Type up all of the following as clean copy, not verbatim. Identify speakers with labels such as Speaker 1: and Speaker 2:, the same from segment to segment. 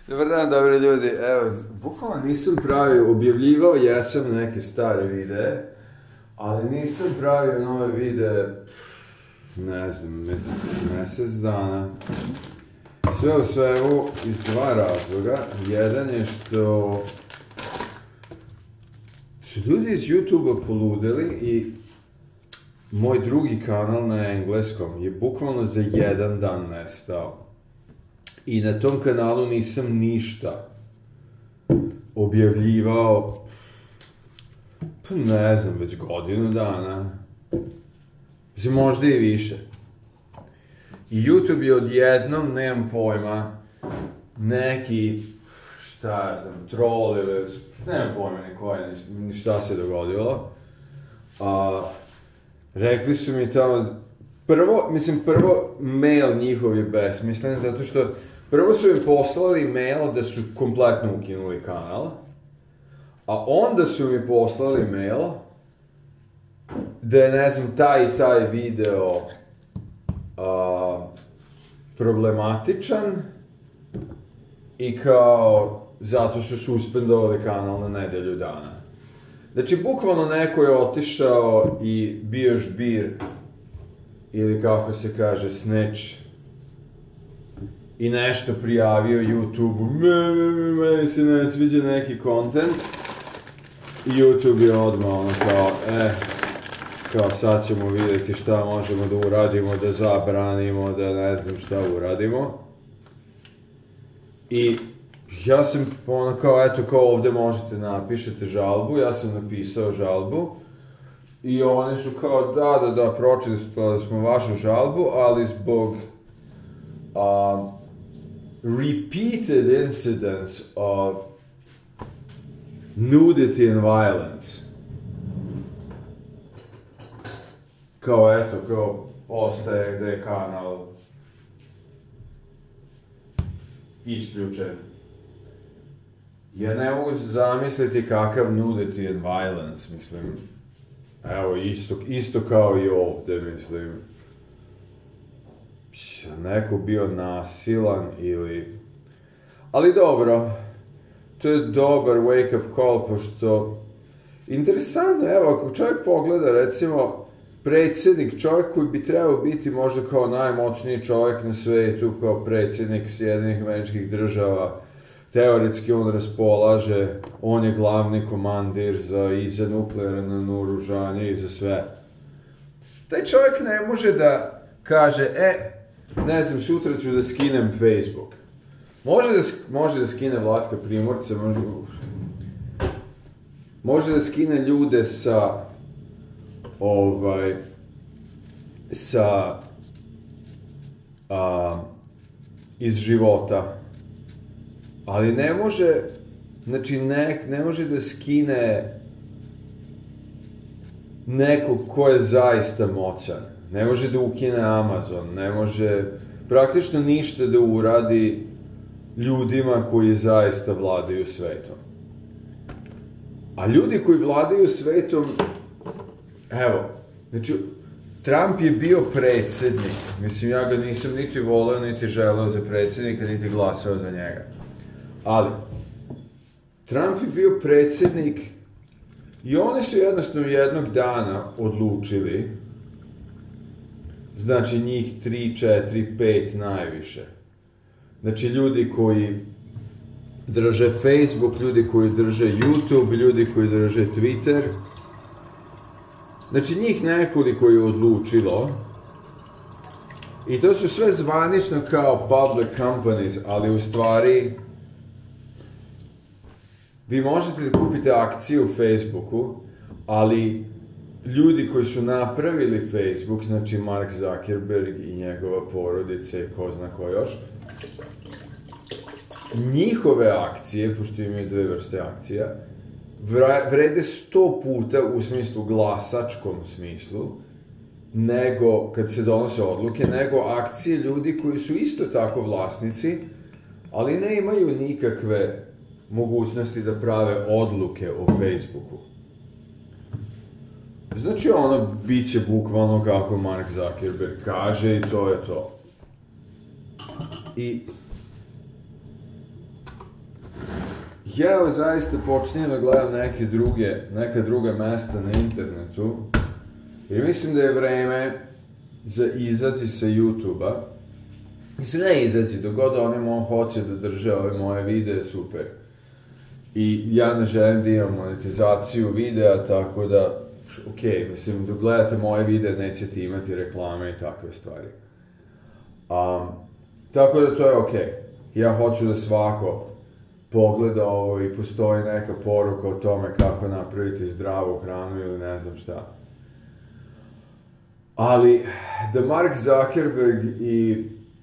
Speaker 1: Dobar dan, dobri ljudi. Evo, bukvalno nisam pravio, objavljivao jesam neke stare videe, ali nisam pravio nove videe, ne znam, mjesec dana. Sve u svemu iz dva razloga. Jedan je što su ljudi iz YouTube-a poludeli i moj drugi kanal na engleskom je bukvalno za jedan dan nestao. I na tom kanalu nisam ništa objavljivao, pa ne znam, već godinu dana. Mislim, možda i više. I YouTube je odjednom, nemam pojma, neki, šta ja znam, troll ili, nemam pojma ni šta se dogodilo. Rekli su mi tamo, prvo mail njihov je besmislen, zato što prvo su im poslali mail da su kompletno ukinuli kanal, a onda su mi poslali mail da je, ne znam, taj i taj video problematičan i kao zato su suspendovali kanal na nedelju dana. Znači, bukvalno neko je otišao i bio žbir, ili kako se kaže, snitch, i nešto prijavio YouTube-u, meni se ne sviđa neki content, i YouTube je odmah ono kao sad ćemo vidjeti šta možemo da uradimo, da zabranimo, da ne znam šta uradimo. I ja sam ono kao, eto kao ovdje možete napišete žalbu, ja sam napisao žalbu. I oni su kao, da, pročili smo vašu žalbu, ali zbog repeated incidents of nudity and violence. Kao, eto, kao, ostaje gde je kanal isključen. Ja ne mogu zamisliti kakav nudity and violence, mislim. Evo, isto kao i ovdje, mislim. Neko bio nasilan ili... Ali dobro, to je dobar wake-up call, pošto... Interesantno, evo, ako čovjek pogleda, recimo, predsjednik, čovjek koji bi trebao biti možda kao najmoćniji čovjek na svetu, kao predsjednik Sjedinjenih Američkih Država, teoretski on raspolaže, on je glavni komandir i za nuklearno naoružanje i za sve. Taj čovjek ne može da kaže, ne znam, sutra ću da skinem Facebook. Može da skine Vlatka Primorca, može da skine ljude iz života. Ali ne može, znači ne može da skine nekog ko je zaista moćan. Ne može da ukine Amazon, ne može praktično ništa da uradi ljudima koji zaista vladaju svetom. A ljudi koji vladaju svetom, evo, znači, Trump je bio predsjednik. Mislim, ja ga nisam niti voleo, niti želeo za predsjednika, niti glasao za njega. Ali, Trump je bio predsjednik i oni su jednostavno jednog dana odlučili, znači njih 3, 4, 5 najviše. Znači ljudi koji drže Facebook, ljudi koji drže YouTube, ljudi koji drže Twitter. Znači njih nekoliko je odlučilo i to su sve zvanično kao public companies, ali u stvari vi možete da kupite akcije u Facebooku, ali ljudi koji su napravili Facebook, znači Mark Zuckerberg i njegova porodica i ko zna ko još, njihove akcije, pošto imaju dve vrste akcija, vrede 100 puta u smislu glasačkom smislu, nego, kad se donose odluke, nego akcije ljudi koji su isto tako vlasnici, ali ne imaju nikakve mogućnosti da prave odluke o Facebooku. Znači ono, bit će bukvalno kako Mark Zuckerberg kaže i to je to. I ja zaista počinjem da gledam neka druga mesta na internetu i mislim da je vreme za izaći sa YouTube-a. Mislim, ne izaći, dok god oni hoće da drže ove moje videe, super. I ja ne želim da imam monetizaciju videa, tako da, mislim, dok gledate moje videe nećete imati reklame i takve stvari. Tako da to je Ja hoću da svako pogleda ovo i postoji neka poruka o tome kako napraviti zdravu hranu ili ne znam šta. Ali da Mark Zuckerberg i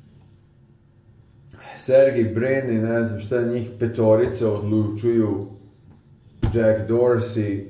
Speaker 1: Sergey Brin i ne znam šta njih petorica odlučuju, Jack Dorsey,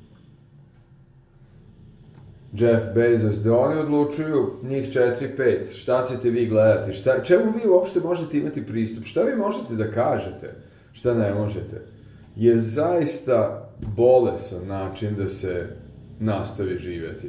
Speaker 1: Jeff Bezos, da oni odlučuju njih 4-5, šta ćete vi gledati, čemu vi uopšte možete imati pristup, šta vi možete da kažete, šta ne možete, je zaista bolesan način da se nastavi živjeti.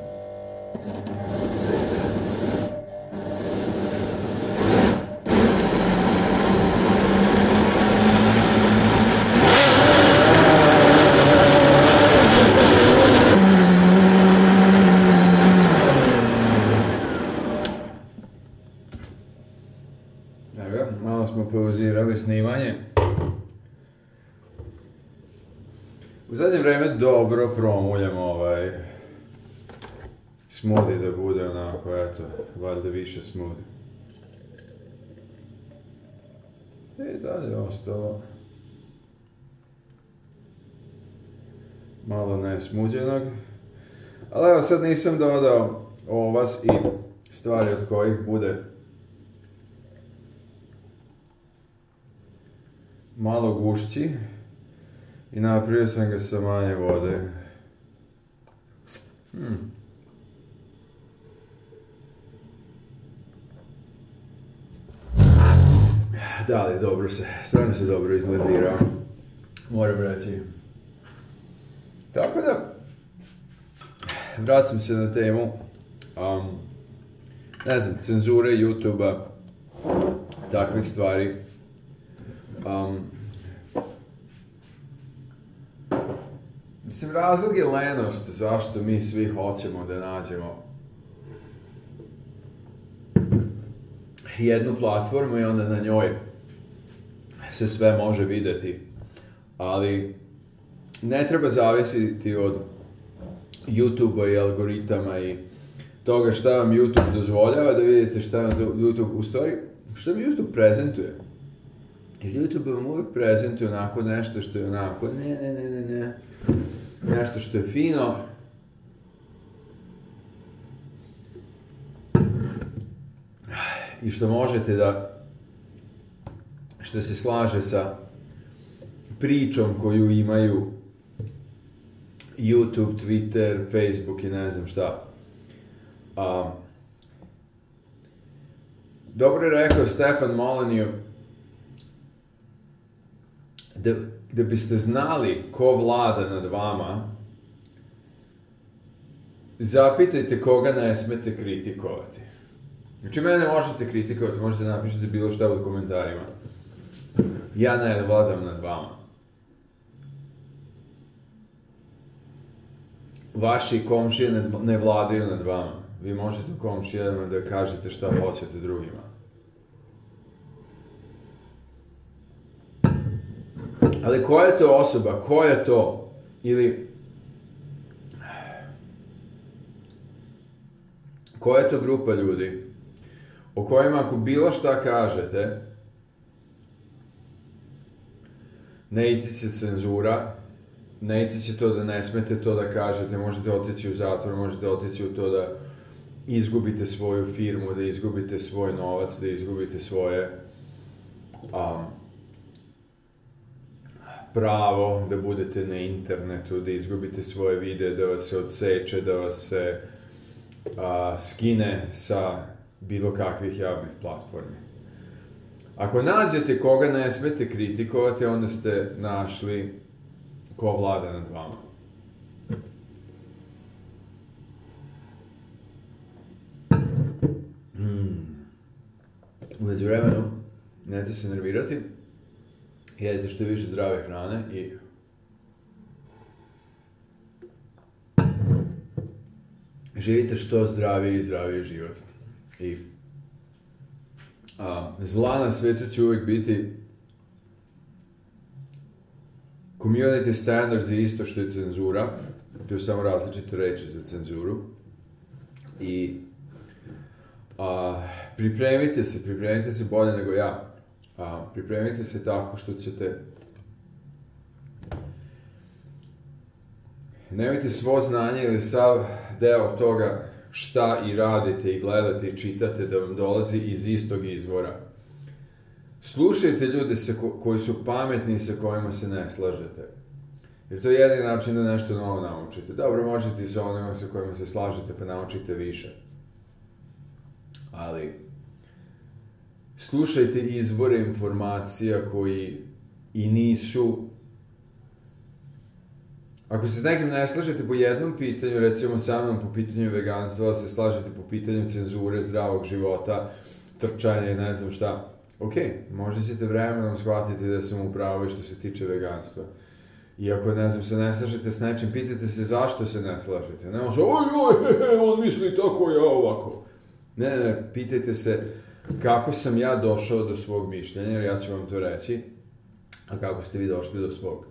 Speaker 1: Malo smo pauzirali snimanje. U zadnje vreme dobro promuljam smoothie da bude onako, valjda više smoothie. I dalje ostalo malo nesmuđenog. Ali evo sad nisam dodao ovas i stvari od kojih bude malo gušći i napravio sam ga sa manje vode. Da, ali dobro stvarno se dobro izgledirao, moram reći. Tako da, vraćam se na temu, ne znam, cenzure YouTube-a, takvih stvari. Mislim, razlog je lenost zašto mi svi hoćemo da nađemo jednu platformu i onda na njoj se sve može vidjeti. Ali ne treba zavisiti od YouTube-a i algoritama i toga šta vam YouTube dozvoljava da vidite šta vam YouTube, u stvari, šta mi YouTube prezentuje. Jer YouTube vam uvijek prezentuje onako nešto što je onako, ne, nešto što je fino. I što možete što se slaže sa pričom koju imaju YouTube, Twitter, Facebook i ne znam šta. Dobro je rekao Stefan Molyneux, da biste znali ko vlada nad vama, zapitajte koga ne smete kritikovati. Znači, mene možete kritikovati, možete napišete bilo šta u komentarima. Ja ne vladam nad vama. Vaši komšije ne vladaju nad vama. Vi možete komšijama da kažete šta hoćete drugima. Ali koja je to osoba, koja je to, ili koja je to grupa ljudi o kojima ako bilo šta kažete, ne ići će cenzura, ne ići će to da ne smete to da kažete, možete otići u zatvor, možete otići u to da izgubite svoju firmu, da izgubite svoj novac, da izgubite svoje pravo da budete na internetu, da izgubite svoje videe, da vas se odseče, da vas se skine sa bilo kakvih javnih platformi. Ako nađete koga ne smete kritikovati, onda ste našli ko vlada nad vama. U međuvremenu, nemojte se nervirati. jedite što više zdrave hrane i živite što zdraviji i zdraviji život. I zla na svetu će uvijek biti community standards je isto što je cenzura, to je samo različite reči za cenzuru. I pripremite se bolje nego ja. Pripremite se tako što ćete nemojte svo znanje ili sav deo toga šta i radite i gledate i čitate da vam dolazi iz istog izvora. Slušajte ljude koji su pametni i sa kojima se ne slažete. Jer to je jedini način da nešto novo naučite. Dobro, možete i sa onima sa kojima se slažete pa naučite više. Ali slušajte izvore informacija koji i nisu... Ako se s nekim ne slažete po jednom pitanju, recimo sa mnom po pitanju veganstva, se slažete po pitanju cenzure, zdravog života, trčanja i ne znam šta, ok, možda ćete vremenom shvatiti da sam u pravu što se tiče veganstva. I ako, ne znam, se ne slažete s nečim, pitajte se zašto se ne slažete. Ne može, on misli tako, ja ovako. Ne, pitajte se kako sam ja došao do svog mišljenja, jer ja ću vam to reći, a kako ste vi došli do svog.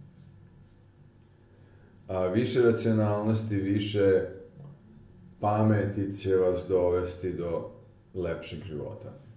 Speaker 1: Više racionalnosti, više pameti će vas dovesti do lepšeg života.